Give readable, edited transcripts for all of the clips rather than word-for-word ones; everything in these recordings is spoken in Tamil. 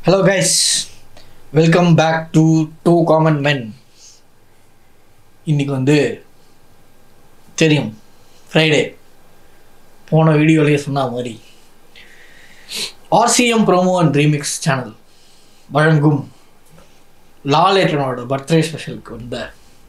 Hello guys, welcome back to Two Common Men. இன்னைக்கு வந்து தெரியும் ஃப்ரைடே போன வீடியோலேயே சொன்ன மாதிரி RCM promo and remix channel வழங்கும் லாலேட்டனோட பர்த்டே ஸ்பெஷலுக்கு வந்த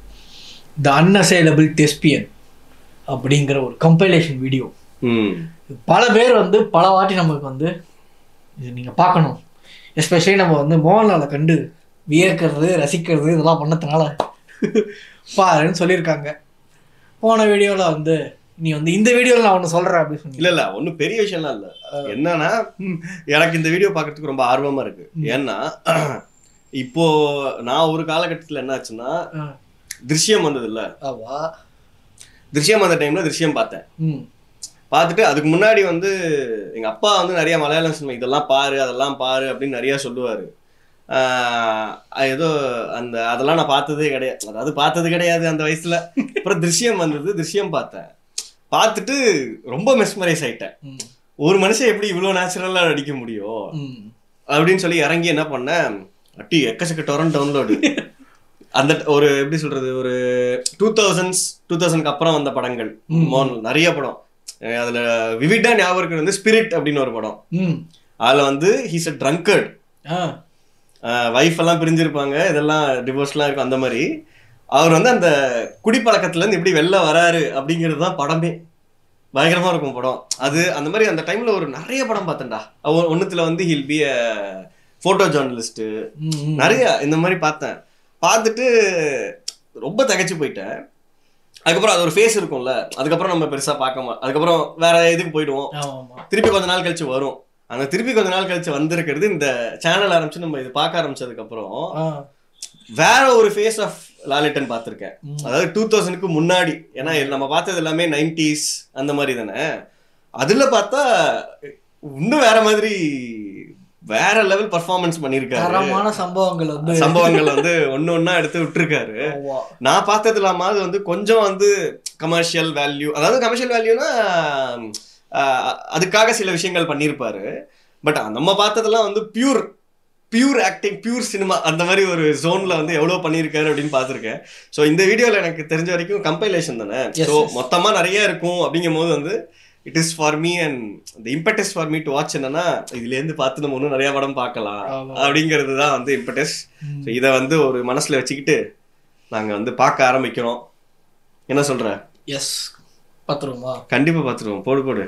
த அன்அசைலபிள் டெஸ்பியன் அப்படிங்கிற ஒரு கம்பைலேஷன் வீடியோ. பல பேர் வந்து பல வாட்டி நமக்கு வந்து இது நீங்கள் பார்க்கணும், எஸ்பெஷலி நம்ம வந்து மோகன்லாலை கண்டு வியக்கிறது ரசிக்கிறது இதெல்லாம் பண்ணதுனால பாருன்னு சொல்லியிருக்காங்க. போன வீடியோவில் வந்து நீ வந்து இந்த வீடியோவில் நான் ஒன்று சொல்கிறேன் அப்படின்னு சொல்லி இல்லை ஒன்றும் பெரிய விஷயம்லாம் இல்லை. என்னன்னா எனக்கு இந்த வீடியோ பார்க்கறதுக்கு ரொம்ப ஆர்வமாக இருக்கு. ஏன்னா இப்போ நான் ஒரு காலகட்டத்தில் என்ன ஆச்சுன்னா திருஷ்யம் வந்தது இல்லை, திருஷ்யம் வந்த டைம்ல திருஷ்யம் பார்த்தேன். பார்த்துட்டு அதுக்கு முன்னாடி வந்து எங்கள் அப்பா வந்து நிறைய மலையாளம் சினிமா இதெல்லாம் பாரு அதெல்லாம் பாரு அப்படின்னு நிறையா சொல்லுவார். ஏதோ அந்த அதெல்லாம் நான் பார்த்ததே கிடையாது, அதாவது பார்த்தது கிடையாது அந்த வயசுல. அப்புறம் திருஷ்யம் வந்தது, திருஷ்யம் பார்த்தேன். பார்த்துட்டு ரொம்ப மெஸ்மரைஸ் ஆயிட்டேன். ஒரு மனுஷன் எப்படி இவ்வளோ நேச்சுரலாக நடிக்க முடியும் அப்படின்னு சொல்லி இறங்கி என்ன பண்ணேன், அட்டி எக்கச்சக்க டொரண்ட் டவுன்லோடு. அந்த ஒரு எப்படி சொல்றது, ஒரு 2000க்கு அப்புறம் வந்த படங்கள் நிறைய படம். அதுல விவிடா ஞாபகம் இருக்கிறது வந்து ஸ்பிரிட் அப்படின்னு ஒரு படம். அதுல வந்து ஹீஸ் அ ட்ரங்கர்ட், வைஃப் எல்லாம் பிரிஞ்சிருப்பாங்க, இதெல்லாம் டிவோர்ஸ்லாம் இருக்கும். அந்த மாதிரி அவர் வந்து அந்த குடிப்பழக்கத்துல இருந்து எப்படி வெளில வராரு அப்படிங்கிறது தான் படமே. பயங்கரமா இருக்கும் படம் அது. அந்த மாதிரி அந்த டைம்ல ஒரு நிறைய படம் பார்த்தேன்டா. ஒன்னுத்துல வந்து he'll be a photo journalist, நிறைய இந்த மாதிரி பார்த்தேன். பார்த்துட்டு ரொம்ப தகைச்சு போயிட்டேன். அதுக்கப்புறம் அது ஒரு ஃபேஸ் இருக்கும்ல, அதுக்கப்புறம் நம்ம பெருசா பார்க்க அதுக்கப்புறம் வேற இதுக்கு போயிடுவோம். திருப்பி கொஞ்ச நாள் கழிச்சு வரும். அந்த திருப்பி கொஞ்ச நாள் கழிச்சு வந்திருக்கிறது இந்த சேனல் ஆரம்பிச்சு நம்ம இது பார்க்க ஆரம்பிச்சதுக்கு அப்புறம் வேற ஒரு ஃபேஸ் ஆஃப் லாலேட்டன் பார்த்துருக்கேன். அதாவது 2000க்கு முன்னாடி. ஏன்னா நம்ம பார்த்தது எல்லாமே 90s அந்த மாதிரி தானே. அதுல பார்த்தா இன்னும் வேற மாதிரி வேற லெவல் பர்ஃபார்மன்ஸ் பண்ணிருக்காரு. சம்பவங்கள் வந்து ஒன்னு ஒன்னா எடுத்து விட்டுருக்காரு. நான் பார்த்தது இல்லாம அது வந்து கொஞ்சம் வந்து கமர்ஷியல் வேல்யூ, அதாவது கமர்ஷியல் வேல்யூனா அதுக்காக சில விஷயங்கள் பண்ணியிருப்பாரு. பட் நம்ம பார்த்ததெல்லாம் வந்து பியூர் ஆக்டிங், பியூர் சினிமா, அந்த மாதிரி ஒரு ஜோன்ல வந்து எவ்வளவு பண்ணியிருக்காரு அப்படின்னு பார்த்துருக்கேன். ஸோ இந்த வீடியோல எனக்கு தெரிஞ்ச வரைக்கும் கம்பைலேஷன் தானே, ஸோ மொத்தமா நிறைய இருக்கும். அப்படிங்கும் போது வந்து it is for me and the impetus for me to watch. என்னன்னா இதுல இருந்து பார்த்து நம்ம இன்னும் நிறைய படம் பார்க்கலாம் அப்படிங்கிறது தான் வந்து இம்பெட்டஸ். ஸோ இதை வந்து ஒரு மனசுல வச்சுக்கிட்டு நாங்க வந்து பார்க்க ஆரம்பிக்கிறோம். என்ன சொல்ற? எஸ், பார்த்துருவோமா? கண்டிப்பா பார்த்துருவோம். போடு.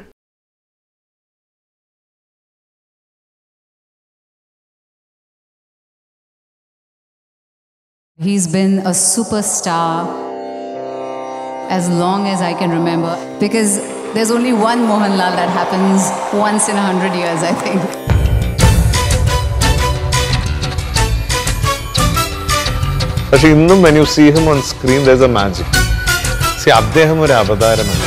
He's been a superstar as long as I can remember, because there's only one Mohanlal that happens once in 100 years, I think. പക്ഷെ ഇന്നും when you see him on screen there's a magic. See, അദ്ദേഹം ഒരു അവതാരമാണ്.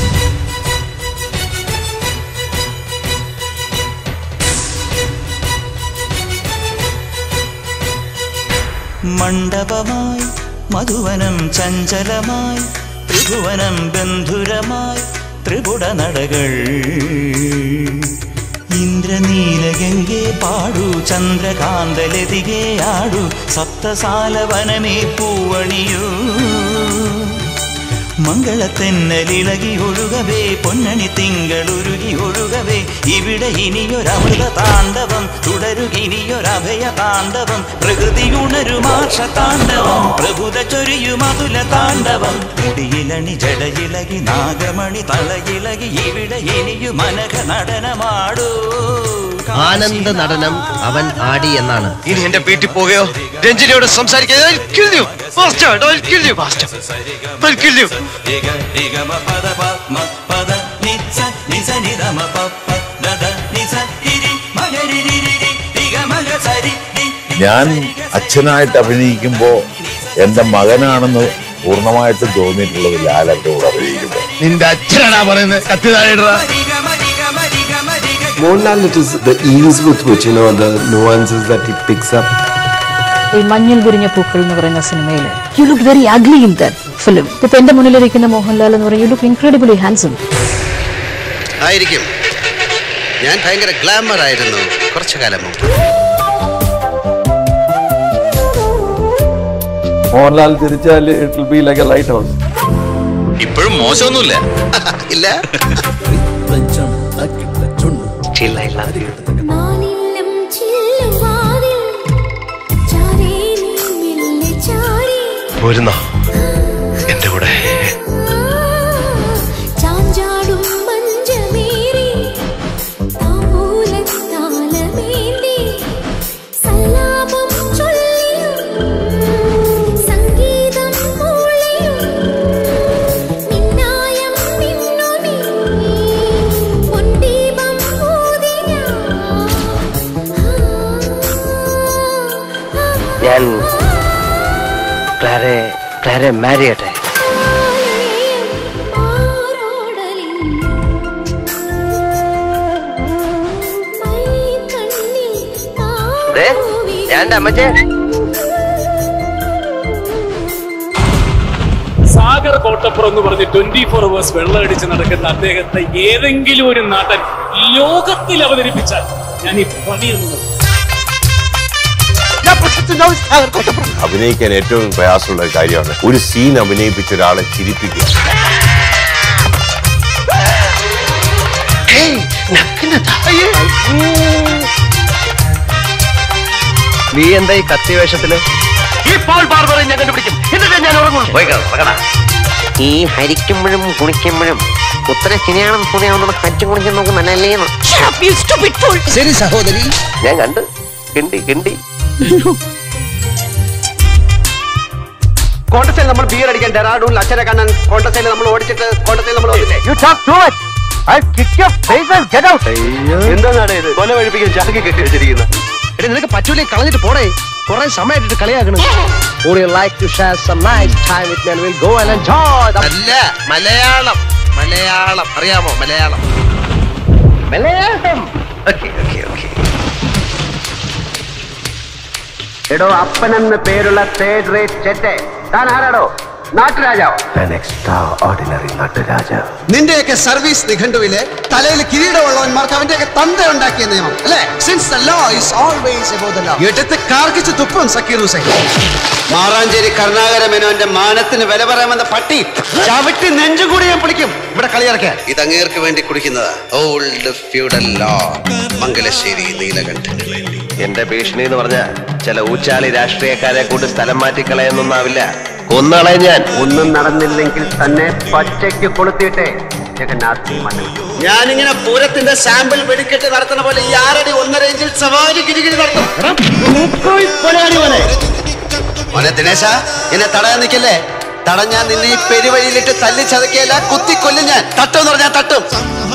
മണ്ഡപമായി മധുവനം ചഞ്ചലമായി ത്രിഭുവനം ബന്ധുരമായി ത്രിപുട നടകൾ ഇന്ദ്രനീലഗംഗേ പാടു ചന്ദ്രകാന്തലതികേ ആടു സപ്തസാലവനമേ പൂവണിയൂ മംഗളത്തെന്നലിളകി ഒഴുകവേ പൊന്നണി തിങ്കളുരുകി ഒഴുകവേ ഇവിടെ ഇനിയൊരമൃത താണ്ഡവം തുടരുകിനിയൊരഭയ താണ്ഡവം പ്രകൃതി ഉണരുമാർഷ താണ്ഡവം പ്രഭുത ചൊരിയുമതുല താണ്ഡവം മുടിയിലണി ജടയിലകി നാഗമണി തളയിലകി ഇവിടെ ഇനിയും മനഘ നടനമാടൂ. ആനന്ദ നടനം അവൻ ആടി എന്നാണ്. ഇനി എന്റെ വീട്ടിൽ പോവുകയോ രഞ്ജിനിയോട് സംസാരിക്കാൻ ഞാൻ അച്ഛനായിട്ട് അഭിനയിക്കുമ്പോ എന്റെ മകനാണെന്ന് പൂർണ്ണമായിട്ട് തോന്നിയിട്ടുള്ളത് ലാലന്റെ കൂടെ അഭിനയിക്കുമ്പോ. നിന്റെ അച്ഛനാണാ പറയുന്നത്, കത്തിതാഴ. Mohanlal, it is the ease with which, the nuances that he picks up. മഞ്ഞിൽ വിരിഞ്ഞ പൂക്കൾ എന്ന് പറയുന്ന സിനിമയിൽ you look very ugly in that film. ഇപ്പൊ എന്റെ മുന്നിലിരിക്കുന്ന മോഹൻലാൽ എന്ന് പറയുന്നത് യു ലുക്ക് ഇൻക്രെഡിബിളി ഹാൻസം. ആയിരിക്കും. ഞാൻ ഭയങ്കര ഗ്ലാമർ ആയിരുന്നു കുറച്ചു കാലം മുമ്പ്. മോഹൻലാൽ തിരിച്ചാൽ it will be like a lighthouse. ഇപ്പോഴും മോശമൊന്നുമില്ല. ഇല്ല. പോരുന്നോ എന്റെ കൂടെ? ഞാൻ ക്ലാരെ മാരി ചെയ്യട്ടെ? ഞാൻ അമ്മച്ചേ സാഗർ കോട്ടപ്പുറം എന്ന് പറഞ്ഞ് 24 hours വെള്ളമടിച്ച് നടക്കുന്ന അദ്ദേഹത്തെ ഏതെങ്കിലും ഒരു നടൻ ലോകത്തിൽ അവതരിപ്പിച്ചാൽ ഞാൻ ഈ പണിയുന്നത്. അഭിനയിക്കാൻ ഏറ്റവും പ്രയാസമുള്ള കാര്യമാണ് ഒരു സീൻ അഭിനയിപ്പിച്ച ഒരാളെ ചിരിപ്പിക്കുക. നീ എന്താ ഈ കത്തി വേഷത്തില്? ഞാൻ കണ്ടുപിടിക്കും. ഈ ഹരിക്കുമ്പോഴും കുളിക്കുമ്പോഴും ഉത്തര ശരിയാണെന്ന് തോന്നിയാവുന്ന ഹരിച്ചു കുളിക്കാൻ നോക്കും നല്ലല്ലേ? ശരി സഹോദരി, ഞാൻ കണ്ട് കിണ്ടി കോട്ടസയിൽ നമ്മൾ ബിയർ അടിക്കാൻ ഡെറാഡൂണിൽ അച്ഛനെ കാണാൻ കോട്ടസയിൽ നമ്മൾ ഓടിച്ചിട്ട് കോട്ടസയിൽ നമ്മൾ എന്താണ് ഇത്? കൊല കഴിപ്പിക്കാൻ ചാക്കി കെട്ടി വെച്ചിരിക്കുന്നത്. എടി നിനക്ക് പറ്റൂലേ, കളഞ്ഞിട്ട് പോടേ. കുറെ സമയമായിട്ട് കളിയാക്കണം. Would you like to share some nice time with me and we'll go and enjoy the... അല്ല, മലയാളം അറിയാമോ? മലയാളം. എടോ അപ്പനെന്ന് പേരുള്ള തേർഡ് റേറ്റ് ചെറ്റെ, താൻ ആരാടോ? നാട്ടുരാജാവ്. നിന്റെയൊക്കെ സർവീസ് നിഘണ്ടുവിലെ തലയിൽ കിരീടമുള്ളവന്മാർക്ക് അവന്റെയൊക്കെ തന്ത ഉണ്ടാക്കിയ നിയമം അല്ലേ? Since the law is always about the law. എടുത്ത് കാർക്കിച്ച് തുപ്പും സക്കീർ ഹുസൈൻ. മാറാഞ്ചേരി കരുണാകര മേനോന്റെ മാനത്തിന് വില പറയാമെന്ന പട്ടി ചവിട്ടി നെഞ്ചുകൂടി ഞാൻ പിടിക്കും. ഇവിടെ കളിയിറക്കാൻ ഇത് അങ്ങേർക്ക് വേണ്ടി കുടിക്കുന്നതാ. Old feudal law. Mangalassery Neelakantan. എന്റെ ഭീഷണി എന്ന് പറഞ്ഞ ചില ഊച്ചാളി രാഷ്ട്രീയക്കാരെ കൊണ്ട് സ്ഥലം മാറ്റിക്കളയെന്നൊന്നാവില്ല. കൊന്നളെ ഞാൻ. ഒന്നും നടന്നില്ലെങ്കിൽ തന്നെ പച്ചയ്ക്ക് കൊളുത്തിയിട്ടെ ജഗന്നാഥ് മണ്ണിൽ. ഞാനിങ്ങനെ പൂരത്തിന്റെ സാമ്പിൾ വെടിക്കെട്ട് നടത്തുന്ന പോലെ ഈ 6 അടി 1.5 ഇഞ്ചിൽ സവാരി കിരികിരി നടത്തും. മോനെ ദിനേശ, എന്നെ തടയാൻ നിൽക്കല്ലേ? തടഞ്ഞാൽ നിന്നെ ഈ പെരുവഴിയിലിട്ട് തല്ലി ചതക്കിയല്ല, കുത്തിക്കൊല്ലും ഞാൻ. തട്ടും പറഞ്ഞാൽ തട്ടും.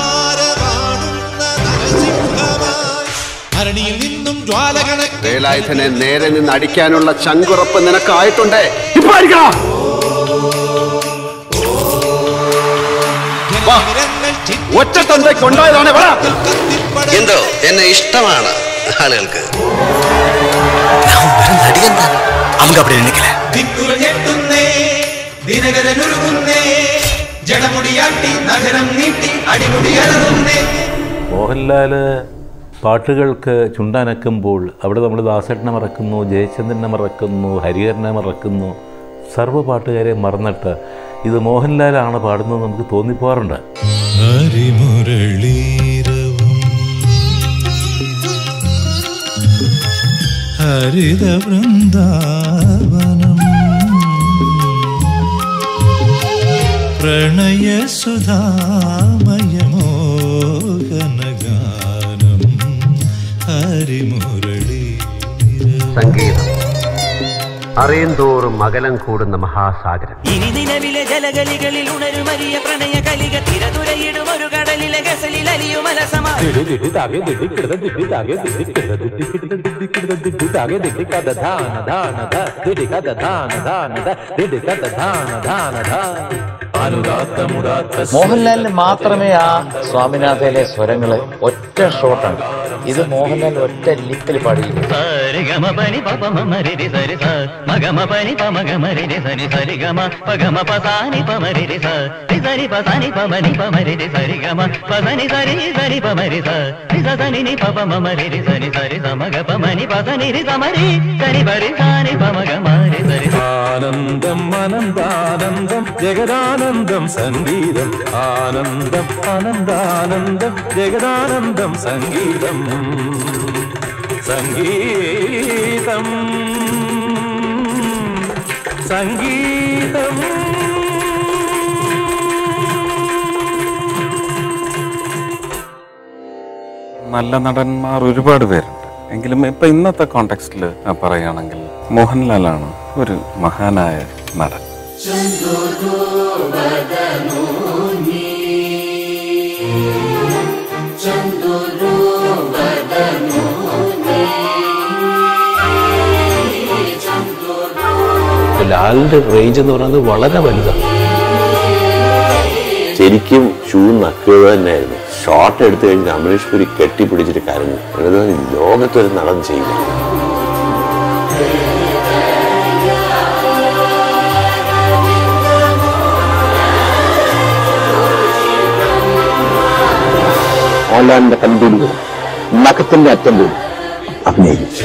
വേലായുധനെ നേരെ നിന്ന് അടിക്കാനുള്ള ചങ്കുറപ്പ് നിനക്കായിട്ടുണ്ട്. ഇപ്പൊ അടിക്കണം. ഒറ്റ തന്തയ്ക്ക് ഉണ്ടായതാണ്. എന്തോ എന്നെ ഇഷ്ടമാണ് ആളുകൾക്ക്. മോഹൻലാല് പാട്ടുകൾക്ക് ചുണ്ടനക്കുമ്പോൾ അവിടെ നമ്മൾ ദാസേട്ടനെ മറക്കുന്നു, ജയചന്ദ്രനെ മറക്കുന്നു, ഹരിഹരനെ മറക്കുന്നു, സർവ്വ പാട്ടുകാരെ മറന്നിട്ട് ഇത് മോഹൻലാലാണ് പാടുന്നത് നമുക്ക് തോന്നിപ്പോറുണ്ട്. ഹരിത വൃന്ദാവനം പ്രണയസുധാമയമോഹനഗാനം ഹരിമുരളി. സംഗീതം അറിയന്തോറും അകലം കൂടുന്ന മഹാസാഗരം. ഇനി നിലവിലെ ജലഗലികളിൽ ഉണരുമരിയ പ്രണയ കലിക തിരതുരയിടും ഒരു കടലിലെ ഗസലിൽ അലിയുമല സമാ. മോഹൻലാലിന് മാത്രമേ ആ സ്വാമിനാഥയിലെ സ്വരങ്ങള് ഒറ്റ ഷോട്ടാണ്. ഇത് മോഹൻലാൽ ഒറ്റ ലിപ്പിൽ പാടിയിരുന്നു. மகம பனி பமகமரி சனி சரிகம பகம பசானி பமரி சரி பசானி பமனி பமரி சரிகம பசனி சரி சரி பமரி சனி நி பமமரி சனி சரி சமக பமனி பசனி சமரி சரி பரி சானி பமகமரி சரி. ஆனந்தம் ஆனந்தானந்தம் ஜெகதானந்தம் சங்கீதம் ஆனந்தம் ஆனந்தானந்தம் ஜெகதானந்தம் சங்கீதம் சங்கீதம் സംഗീതം. നല്ല നടന്മാർ ഒരുപാട് പേരുണ്ട്. എങ്കിലും ഇപ്പം ഇന്നത്തെ കോണ്ടെക്സ്റ്റിൽ പറയുകയാണെങ്കിൽ മോഹൻലാലാണ് ഒരു മഹാനായ നടൻ. ലാലിന്റെ റേഞ്ച് എന്ന് പറയുന്നത് വളരെ വലുതാണ്. ശരിക്കും ഷൂ നക്കുക തന്നെയായിരുന്നു. ഷോട്ട് എടുത്തു കഴിഞ്ഞ് അമരീഷ് പുരി കെട്ടിപ്പിടിച്ചിട്ട് കരഞ്ഞു. ലോകത്തൊരു നടൻ ചെയ്യില്ല. മോഹൻലാലിന്റെ കണ്ടുപിടിക്കും നഖത്തിന്റെ അറ്റം പോലും അഭിനയിക്കും.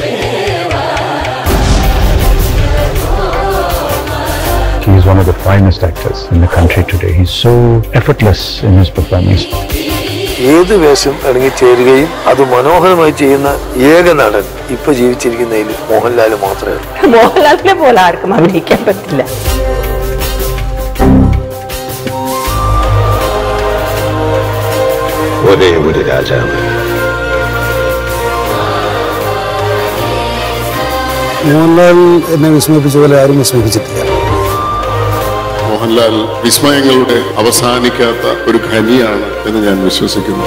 He is one of the finest actors in the country today. He's so effortless in his performance. ഏത് വേഷം ഇറങ്ങിച്ചേരുകയും അത് മനോഹരമായി ചെയ്യുന്ന ഏക നടൻ ഇപ്പൊ ജീവിച്ചിരിക്കുന്നതിൽ മോഹൻലാൽ മാത്രമേ ഉള്ളൂ. മോഹൻലാലിനെ പോലെ ആർക്കും അഭിനയിക്കാൻ പറ്റില്ല. ഒരേ ഒരു രാജാവ്. മോഹൻലാൽ എന്നെ വിസ്മയിപ്പിച്ച പോലെ ആരും വിസ്മയിപ്പിച്ചിട്ടില്ല. മോഹൻലാൽ വിസ്മയങ്ങളുടെ അവസാനിക്കാത്ത ഒരു ഖനിയാണ് എന്ന് ഞാൻ വിശ്വസിക്കുന്നു.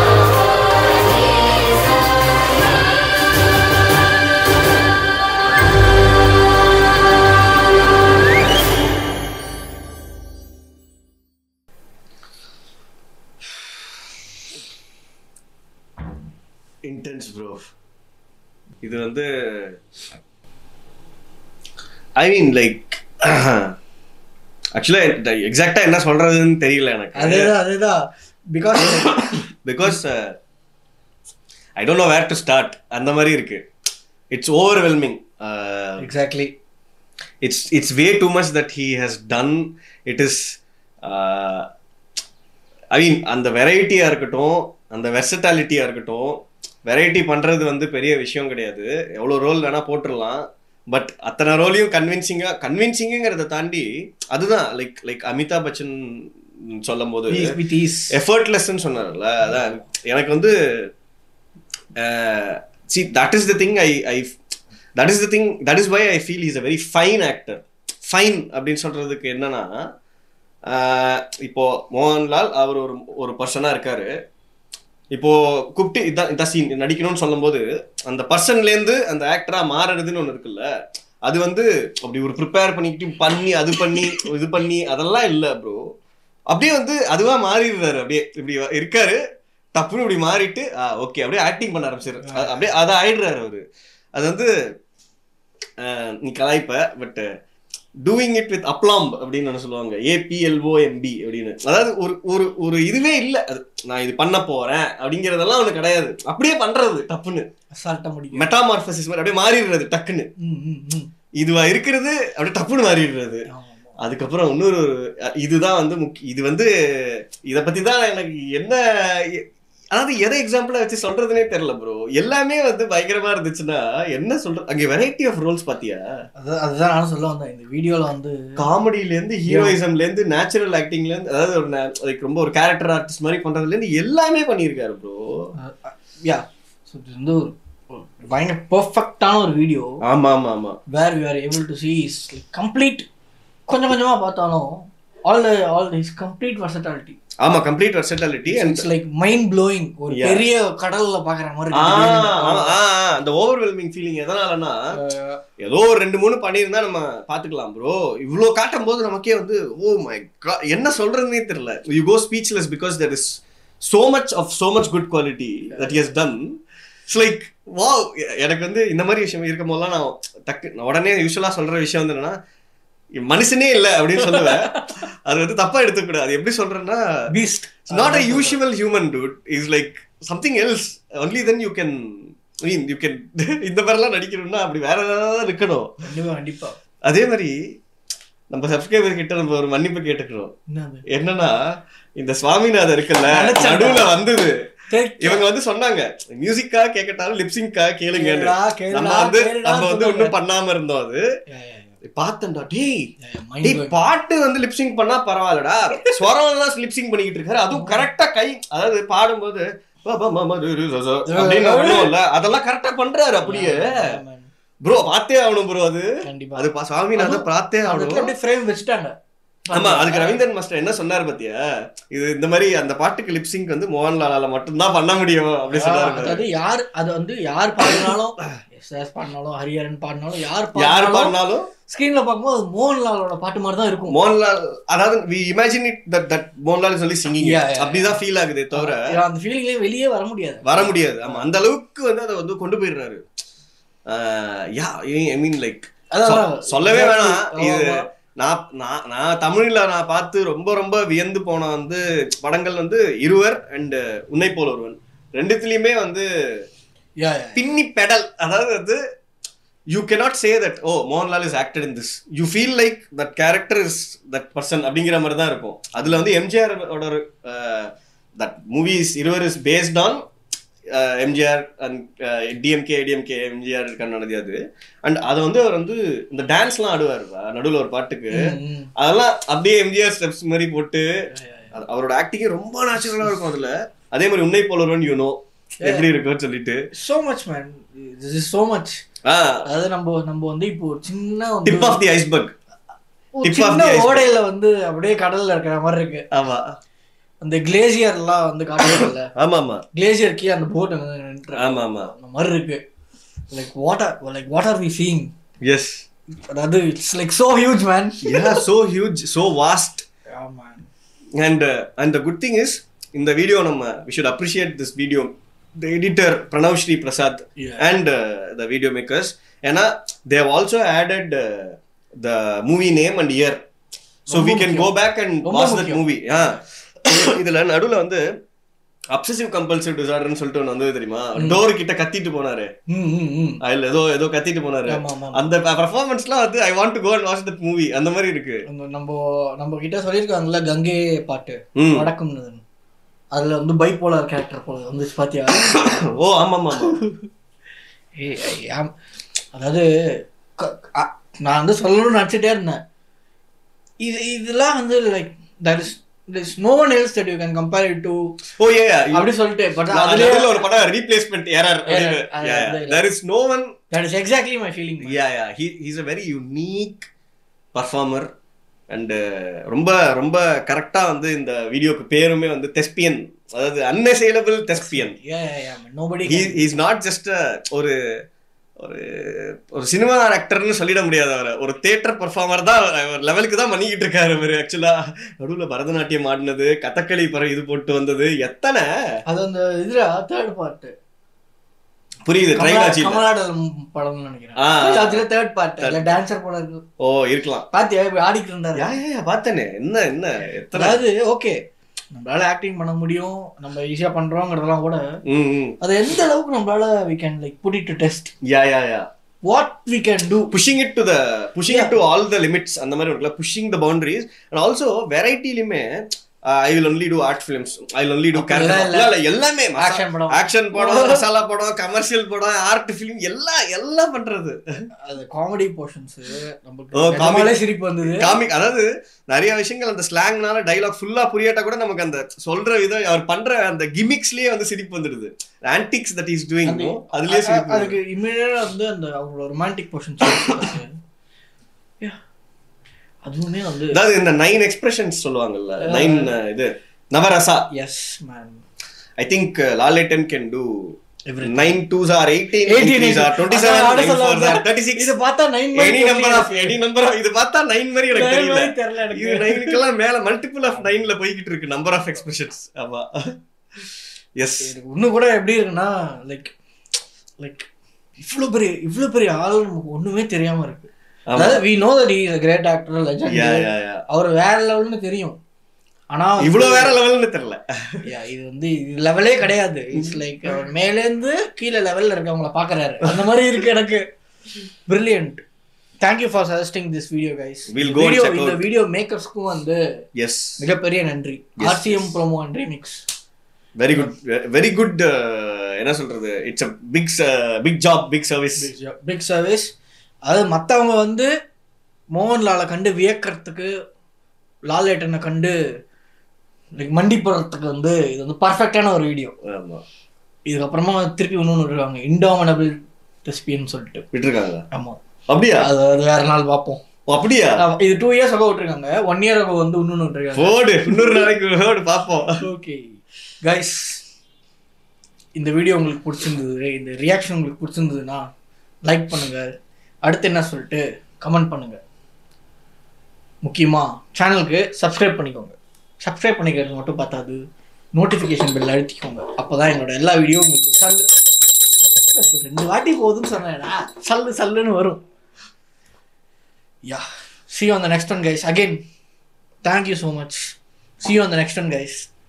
Intense bro. இது வந்து ஐ மீன் லைக் ஆக்சுவலா எக்ஸாக்டா என்ன சொல்றதுன்னு தெரியல எனக்கு. அதேதான் because I don't know where to start. அந்த மாதிரி இருக்கு. It's overwhelming. Exactly. It's way too much that he has done. It is I mean அந்த வெரைட்டியா இருக்கட்டும், அந்த வெர்சட்டாலிட்டியா இருக்கட்டும். வெரைட்டி பண்றது வந்து பெரிய விஷயம் கிடையாது. எவ்வளோ ரோல் வேணா போட்டுடலாம். பட் அத்தனை ரோலையும் கன்வின்சிங்கிறத தாண்டி அதுதான் லைக் அமிதாப் பச்சன் சொல்லும் போது எஃபர்ட்லெஸ்ன்னு சொன்னார்ல. அதான் எனக்கு வந்து that is the thing that is why I feel is a very fine actor. Fine அப்படின்னு சொல்றதுக்கு என்னன்னா, இப்போ மோகன்லால் அவர் ஒரு பர்சனா இருக்காரு. இப்போ கூப்பிட்டு இதான் சீன் நடிக்கணும்னு சொல்லும் போது அந்த பர்சன்லேருந்து அந்த ஆக்டரா மாறுறதுன்னு ஒன்று இருக்குல்ல, அது வந்து அப்படி ஒரு ப்ரிப்பேர் பண்ணிக்கிட்டு அது பண்ணி அதெல்லாம் இல்லை ப்ரோ. அப்படியே வந்து அதுவா மாறிடுறாரு. அப்படியே இப்படி இருக்காரு, டப்புன்னு இப்படி மாறிட்டு ஓகே அப்படியே ஆக்டிங் பண்ண ஆரம்பிச்சிரு. அப்படியே அதை ஆயிடுறாரு அவரு. அது வந்து நீ கலாய்ப்ப, but doing it with aplomb அப்படின்னு சொல்லுவாங்க. APLOMB அப்படின்னு. அதாவது ஒரு இதுவே இல்லை. அது நான் இது பண்ண போறேன் அப்படிங்கிறதெல்லாம் ஒண்ணு கிடையாது. அப்படியே பண்றது டப்புன்னு மெட்டாமார்பசிஸ் மாதிரி அப்படியே மாறிடுறது டக்குன்னு. இதுவா இருக்கிறது அப்படியே டப்புன்னு மாறிடுறது. அதுக்கப்புறம் இன்னொரு இதுதான் வந்து இது வந்து இதை பத்தி தான் எனக்கு என்ன, அதாவது எதை எக்ஸாம்பிளா வச்சு சொல்றதுனே தெரியல ப்ரோ. எல்லாமே வந்து பயங்கரமா இருந்துச்சுன்னா என்ன சொல்றது. அங்க வெரைட்டி ஆஃப் ரோல்ஸ் பாத்தியா? அதுதான் நான் சொல்ல வந்தேன். இந்த வீடியோல வந்து காமெடியில இருந்து ஹீரோயிசம்ல இருந்து நேச்சுரல் ஆக்டிங்ல இருந்து, அதாவது ஒரு ரொம்ப ஒரு கேரக்டர் ஆர்டிஸ்ட் மாதிரி பண்றதுல இருந்து எல்லாமே பண்ணியிருக்காரு ப்ரோ. யா சோ இது வந்து பயங்கர பெர்ஃபெக்ட்டான ஒரு வீடியோ. ஆமா ஆமா ஆமா. Where we are able to see is complete. கொஞ்சம் கொஞ்சமா பார்த்தாலும் all his complete versatility. ஆமா, complete versatility and it's like mind blowing. ஒரு பெரிய கடல்ல பாக்குற மாதிரி அந்த ஓவர்வெல்மிங் ஃபீலிங். எதனாலனா ஏதோ ஒரு 2-3 பண்ணியிருந்தா நம்ம பாத்துக்கலாம் ப்ரோ. இவ்ளோ காட்டும் போது நமக்கே வந்து ஓ மை காட் என்ன சொல்றதுன்னே தெரியல. You go speechless because there is so much good quality that he has done. It's like wow. எனக்கு வந்து இந்த மாதிரி விஷயம் இருக்கும் போதெல்லாம் நான் உடனே யூஸ்வலா சொல்ற விஷயம் வந்து என்னன்னா, மனுஷனே இல்லை அப்படின்னு சொல்லுவேன். அது வந்து தப்பா எடுத்துக்கூடாது. அது எப்படி சொல்றேன்னா, beast not a usual human dude, is like something else. Only then you can இந்த மாதிரிலாம் நடிக்கணும்னா அப்படி வேற ஏதாவது இருக்கணும். கண்டிப்பா. அதே மாதிரி நம்ம சப்ஸ்கிரைபர் கிட்ட நம்ம ஒரு மன்னிப்பு கேட்டுக்கிறோம். என்னன்னா, இந்த சுவாமிநாதன் இருக்குல்ல, நடுவுல வந்தது இவங்க வந்து சொன்னாங்க மியூசிக்கா கேட்கட்டாலும் லிப்சிங்கா கேளுங்க. நம்ம வந்து ஒன்னும் பண்ணாம இருந்தோம். அது பார்த்தேன்டா, டேய் பாட்டு வந்து லிப்சிங் பண்ணா பரவாயில்லடா, ஸ்வரம் எல்லாம் லிப்சிங் பண்ணிக்கிட்டு இருக்காரு. அதுவும் கரெக்டா கை, அதாவது பாடும்போது அதெல்லாம் கரெக்டா பண்றாரு. அப்படியே ப்ரோ பார்த்தே ஆகணும் ப்ரோ. அது சுவாமிநாதன் பார்த்தே ஆகணும். ஆமா, அதுக்கு ரவீந்திரன் மாஸ்டர் என்ன சொன்னாரு பாத்தியா, இது இந்த மாதிரி அந்த பாட்டுக்கு லிப்சிங் வந்து மோகன்லாலால மட்டும்தான் பண்ண முடியும் அப்படி சொன்னாரு. அதாவது யார் அது வந்து யார் பாடினாலும், எஸ்எஸ் பாடினாலும், ஹரிஹரன் பாடினாலும், யார் பாடினாலும் ஸ்கிரீன்ல பாக்கும்போது அது மோகன்லாலோட பாட்டு மாதிரி தான் இருக்கும். மோகன்லால், அதாவது we imagine it that Mohanlal சொல்லி சிங்கிங் அப்படிதான் ஃபீல் ஆகுதே தவிர அந்த ஃபீலிங்லயே வெளியே வர முடியாது. ஆமா, அந்த அளவுக்கு வந்து அதை வந்து கொண்டு போயிடுறாரு. ஐ மீன் லைக் சொல்லவே வேணாம். இது நான் தமிழ்ல நான் பார்த்து ரொம்ப ரொம்ப வியந்து போன வந்து படங்கள் வந்து இருவர் அண்ட் உன்னை போல் ஒருவன். ரெண்டுத்துலயுமே வந்து பின்னி பெடல், அதாவது வந்து you cannot say that oh Mohanlal is acted in this, you feel like that character is that person அப்படிங்கிற மாதிரி தான் இருக்கும். அதுல வந்து எம்ஜிஆர் ஓட that movies இருவர் is based on MGR and DMK ADMK MGR கண்ணாடி. அது அண்ட் அதை வந்து அவர் வந்து இந்த டான்ஸ்லாம் ஆடுவார் நடுவில் ஒரு பாட்டுக்கு, அதெல்லாம் அப்படியே எம்ஜிஆர் ஸ்டெப்ஸ் மாதிரி போட்டு அவரோட ஆக்டிங்கே ரொம்ப நேச்சுரலா இருக்கும் அதுல. அதே மாதிரி உன்னை போல் ஒருவன் யூனோ எப்படி இருக்குன்னு சொல்லிட்டு so much man, this is so much. அதாவது நம்ம வந்து இப்போ சின்ன டிப் ஆஃப் தி ஐஸ்பர்க், சின்ன ஓடையில வந்து அப்படியே கடல்ல இருக்கிற மாதிரி இருக்கு. ஆமா, அந்த கிளேசியர் எல்லாம் வந்து காட்டுறதுல. ஆமா ஆமா, கிளேசியர் கீ அந்த போட் ஆமா ஆமா அந்த மாதிரி இருக்கு. Like what are we seeing? Yes, அதாவது it's like so huge man. yeah, so huge, so vast. yeah man. and the good thing is in the video we should appreciate this video, the editor Pranav Shri Prasad and the video makers, and they have also added the movie name and year, so we can go back and watch that movie. இதுல நடுவுல வந்து அப்சசிவ் கம்பல்சிவ் டிசார்டர்னு சொல்லிட்டு ஒன்று வந்து தெரியுமா, டோர் கிட்ட கத்திட்டு போனாரு, அதுல ஏதோ கத்திட்டு போனாரு. அந்த பெர்ஃபார்மன்ஸ்லாம் வந்து I want to go and watch that movie அந்த மாதிரி இருக்கு. நம்ம கிட்ட சொல்லியிருக்காங்கல்ல கங்கை பாட்டு வடக்கும், அதுல வந்து பைபோலார் கேரக்டர் போல வந்து பாத்தியா? ஓ ஆமா ஆமா. அதாவது நான் வந்து சொல்லணும்னு நினைச்சிட்டே இருந்தேன். இதெல்லாம் வந்து like there's no one else that you can compare it to. oh yeah அப்படி சொல்லிட்டு பட் அதுல ஒரு படம் replacement error. there is no one, that is exactly my feeling. yeah he's a very unique performer and ரொம்ப ரொம்ப கரெக்டா வந்து இந்த வீடியோக்கு பேருமே வந்து தெஸ்பியன், அதாவது unassailable thespian. yeah nobody he's not just ஒரு சினிமா ஆக்டர்னு சொல்லிட முடியாது. அவரை ஒரு தியேட்டர் பெர்ஃபார்மர் தான் லெவலுக்கு தான் பண்ணிக்கிட்டு இருக்காரு அவரு. ஆக்சுவலா நடுவுல பரதநாட்டியம் ஆடினது, கதகளி இது போட்டு வந்தது, எத்தனை அது அந்த இதுல தேர்ட் பார்ட் புரியுது, கமலாடல் படம் நினைக்கிறேன். அதுல தேர்ட் பார்ட் இல்ல டான்சர் போல இருக்கு. ஓ இருக்கலாம். பாத்தியா ஆடிட்டு இருந்தாரு? பார்த்தேனே. என்ன எத்தனை, அதாவது ஓகே நம்மளால ஆக்டிங் பண்ண முடியும், நம்ம ஈஸியா பண்றோம்ங்கறதெல்லாம் கூட அது எந்த அளவுக்கு நம்மளால we can like put it to test. yeah what we can do, pushing it to all the limits அந்த மாதிரி இருக்குல, pushing the boundaries. and also variety லிமே I will only do art films, I will only do character. இல்ல எல்லாமே ஆக்ஷன் படம், மசாலா படம், கமர்ஷியல் படம், ஆர்ட் ஃபிலிம் எல்லாம் பண்றது. அது காமெடி போர்ஷன்ஸ் நமக்கு காமெடியே சிரிப்பு வந்தது. காமிக், அதாவது நிறைய விஷயங்கள் அந்த ஸ்லாங்னால டயலாக் ஃபுல்லா புரியாட்டா கூட நமக்கு அந்த சொல்ற விதம், அவர் பண்ற அந்த கிமிக்ஸ்லயே வந்து சிரிப்பு வந்துடுது. ஆன்டிக்ஸ் தட் இஸ் டூயிங், அதுலயே சிரிப்பு. அதுக்கு இமிடியேட்டா வந்து அந்த அவரோட ரொமான்டிக் போர்ஷன்ஸ் அதுவுமே வந்து, அதாவது இந்த 9 எக்ஸ்பிரஷன்ஸ் சொல்லுவாங்கல்ல, 9 இது Navarasa. Yes man, I think Lalettan can do 9 2s are 18 3s are 27 9 4s are 36. இது பார்த்தா 9 any number of இது பார்த்தா 9 மாதிரி எனக்கு தெரியல. இது 9 க்குலாம் மேல மல்டிபிள் ஆஃப் 9 ல போயிட்டு இருக்கு நம்பர் ஆஃப் எக்ஸ்பிரஷன்ஸ். ஆமா எஸ், இன்னும் கூட எப்படி இருக்குன்னா லைக் லைக் இவ்வளோ பெரிய ஆள் நமக்கு ஒன்றுமே தெரியாமல் இருக்கு. அதாவது we know that he is a great actor, legend. அவர் வேற லெவல்னு தெரியும். ஆனால் இவ்வளோ வேற லெவல்னு தெரியல. இது வந்து இது லெவலே கிடையாது. இட்ஸ் லைக் அவர் மேலேருந்து கீழே லெவலில் இருக்கவங்கள பார்க்குறாரு, அந்த மாதிரி இருக்கு எனக்கு. Brilliant. Thank you for suggesting this video guys. இந்த வீடியோ மேக்கர்ஸ்க்கும் வந்து மிகப்பெரிய நன்றி. RCM promo and remix very good. என்ன சொல்றது, it's a big job, big service. அது மற்றவங்க வந்து மோகன்லாலை கண்டு வியக்கிறதுக்கு, லாலேட்டனை கண்டு மண்டி போடுறதுக்கு வந்து இது வந்து பர்ஃபெக்டான ஒரு வீடியோ. இதுக்கப்புறமா திருப்பி இன்னொன்று இருக்காங்க, இன்டாமினபிள் தெஸ்பியன் சொல்லிட்டு விட்டுருக்காங்க. ஆமாம், அப்படியா? அது வேற நாள் பார்ப்போம். அப்படியா? இது 2 years ago விட்டுருக்காங்க. 1 year ago வந்து இன்னொன்று விட்டுருக்காங்க. இன்னொரு நாளைக்கு பார்ப்போம். ஓகே கைஸ், இந்த வீடியோ உங்களுக்கு பிடிச்சிருந்தது, இந்த ரியாக்ஷன் உங்களுக்கு பிடிச்சிருந்ததுன்னா லைக் பண்ணுங்க, அடுத்து என்ன சொல்லிட்டு கமெண்ட் பண்ணுங்க. முக்கியமாக சேனலுக்கு சப்ஸ்கிரைப் பண்ணிக்கோங்க. சப்ஸ்கிரைப் பண்ணிக்கிறது மட்டும் பார்த்தாது, நோட்டிஃபிகேஷன் பெல் அழுத்திக்கோங்க. அப்போ தான் எங்களோட எல்லா வீடியோ உங்களுக்கு 2 வாட்டி போதுன்னு சொன்னேன்னா சல்லுன்னு வரும். See you on the next one guys. Again, thank you so much. See you on the next one guys.